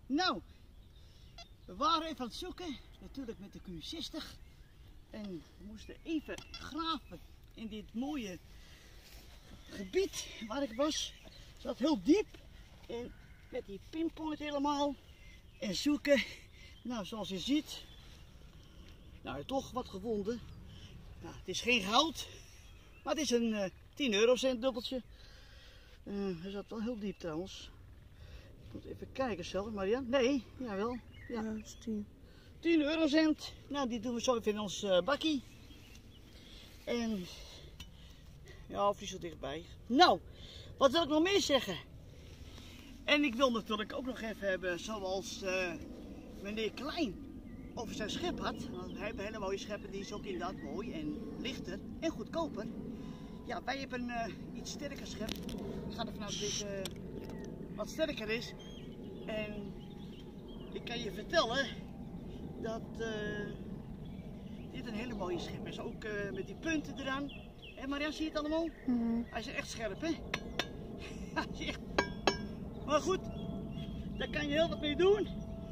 Nou, we waren even aan het zoeken, natuurlijk met de Q60. En we moesten even graven in dit mooie gebied waar ik was. Het zat heel diep en met die pinpoint helemaal. En zoeken, nou zoals je ziet, nou toch wat gevonden. Nou, het is geen goud, maar het is een 10 eurocent dubbeltje. Hij zat wel heel diep trouwens. Ik moet even kijken zelf, Maria. Nee, jawel. Ja, dat is 10. 10 eurocent. Nou, die doen we zo even in ons bakkie. En ja, of die zo dichtbij. Nou, wat wil ik nog meer zeggen? En ik wil natuurlijk ook nog even hebben, zoals meneer Klein over zijn schep had. Want hij heeft hele mooie scheppen, die is ook inderdaad mooi en lichter en goedkoper. Ja, wij hebben een iets sterker schep. Ik ga ervan uit dat deze wat sterker is. En ik kan je vertellen dat dit een hele mooie schep is. Ook met die punten eraan. En Maria, zie je het allemaal? Hij is echt scherp, hè? Hij is echt... Maar goed, daar kan je heel wat mee doen.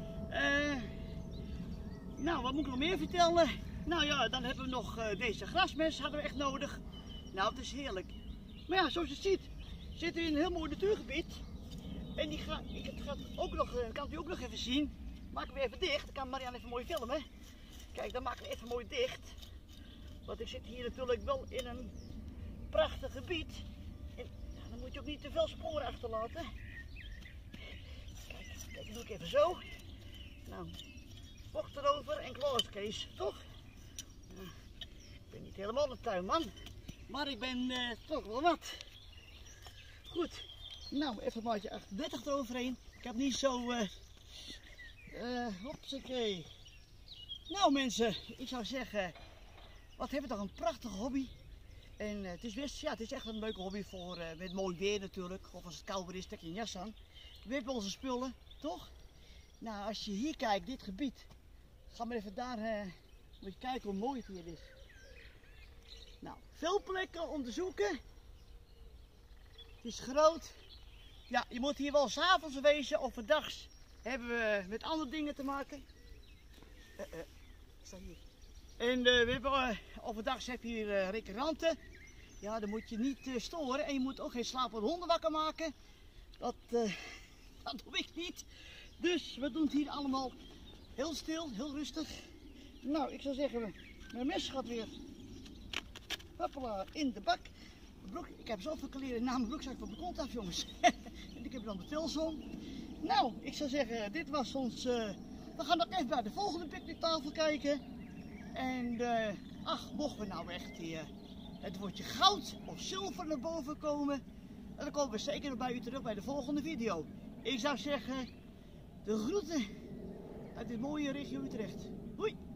Nou, wat moet ik nog meer vertellen? Nou ja, dan hebben we nog deze grasmes, hadden we echt nodig. Nou, het is heerlijk. Maar ja, zoals je ziet, zitten we in een heel mooi natuurgebied. En het gaat ook nog, kan u ook nog even zien. Maken we even dicht, dan kan Marianne even mooi filmen. Kijk, dan maken we even mooi dicht. Want ik zit hier natuurlijk wel in een prachtig gebied. En ja, dan moet je ook niet te veel sporen achterlaten. Kijk, dat doe ik even zo. Nou, vocht erover en klaar, Kees, toch? Ja, ik ben niet helemaal een tuinman, maar ik ben toch wel wat. Goed, nou even een maatje 38 eroverheen. Ik heb niet zo, hopsakee. Nou mensen, ik zou zeggen, wat hebben we toch een prachtige hobby. En het is best, ja, het is echt een leuke hobby voor, met mooi weer natuurlijk. Of als het kouder is, trek je een jas aan. We hebben onze spullen, toch? Nou, als je hier kijkt, dit gebied. Ga maar even daar, moet je kijken hoe mooi het hier is. Nou, veel plekken om te zoeken. Het is groot. Ja, je moet hier wel 's avonds wezen of 's dags hebben we met andere dingen te maken. Ik sta hier. En we hebben overdag heb je hier recreanten. Ja, dan moet je niet storen en je moet ook geen slapende honden wakker maken. Dat doe ik niet. Dus we doen het hier allemaal heel stil, heel rustig. Nou, ik zou zeggen, mijn mes gaat weer hoppala, in de bak. Broek, ik heb zoveel kleren na mijn broekzak van mijn kont af, jongens. En ik heb dan de tilsom. Nou, ik zou zeggen, dit was ons... we gaan nog even bij de volgende picknicktafel kijken. En ach, mochten we nou echt het woordje goud of zilver naar boven komen, dan komen we zeker nog bij u terug bij de volgende video. Ik zou zeggen, de groeten uit dit mooie regio Utrecht. Hoi!